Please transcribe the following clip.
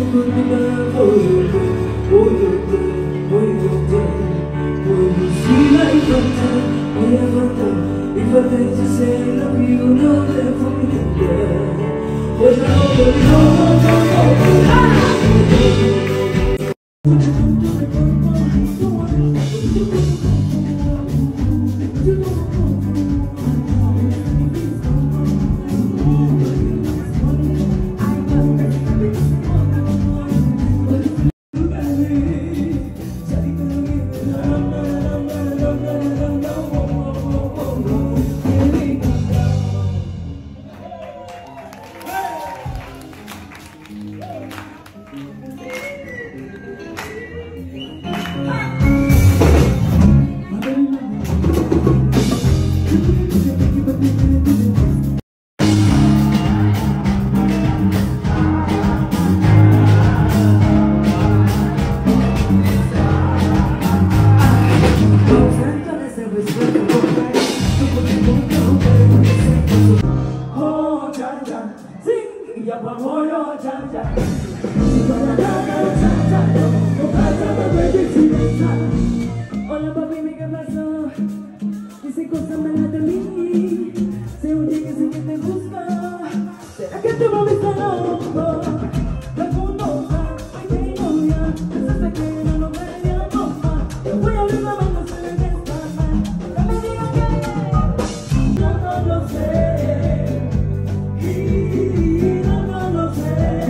If I think to say I love you, know that for me, yeah. There's Hola papi, ¿qué pasó? Dice cosas malas de mí. Se oye que sí que te gusta. ¿Será que te va a besar loco? Pregunto, ay que no ya. Pensaste que no lo veíamos más. Te voy a abrir la mano, se le despacha. Que me digan que yo no lo sé. Y no lo sé.